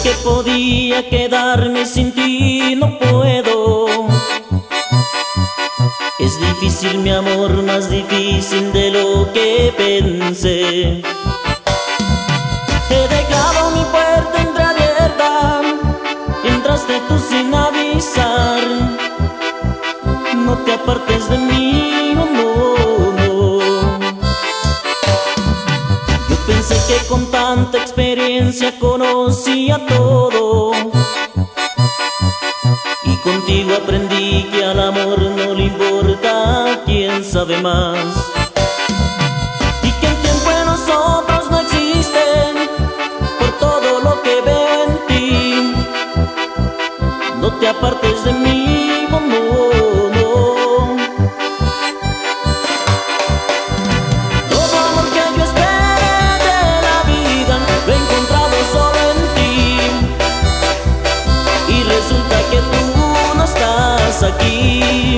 que podía quedarme sin ti, no puedo. Es difícil mi amor, más difícil de lo que pensé. He dejado mi puerta entreabierta, entraste tú sin avisar. No te apartes de mí, no, no. Yo pensé que con tanta experiencia conocía todo, y contigo aprendí que al amor no le importa quién sabe más, y que el tiempo en nosotros no existe, por todo lo que veo en ti. No te apartes de mí, no, no. Todo amor que yo esperé de la vida lo he encontrado solo en ti, y resulta que tú no estás aquí.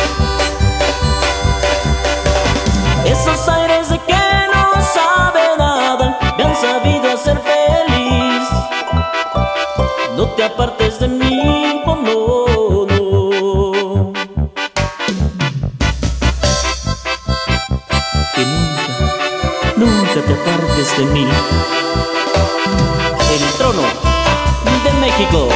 Esos aires de que no sabe nada me han sabido hacer feliz. No te apartes de mí, oh no, no. Que nunca te apartes de mí. El trono de México.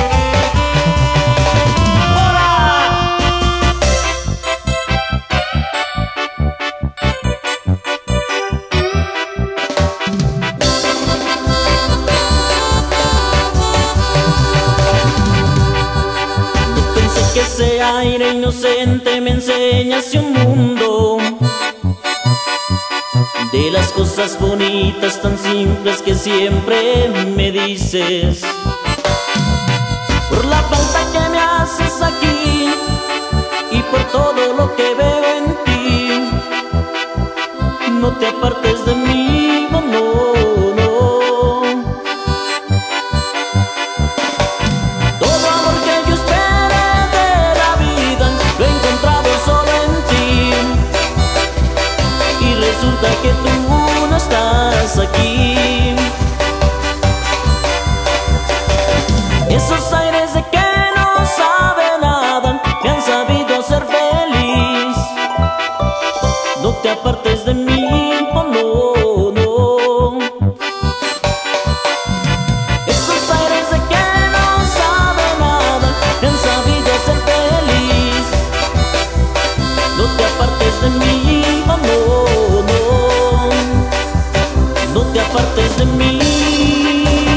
Que ese aire inocente me enseña hacia un mundo de las cosas bonitas tan simples que siempre me dices. Por la falta que me haces aquí y por todo lo que veo en ti, no te apartes de mí, no, no, no. Todo amor que yo esperé de la vida lo he encontrado solo en ti, y resulta que tú no estás aquí. Esos aires de que no sabe nada me han sabido hacer feliz. No te apartes de mí, oh no, no. Esos aires de que no sabe nada me han sabido hacer feliz. No te apartes de mí, oh no, no. No te apartes de mí.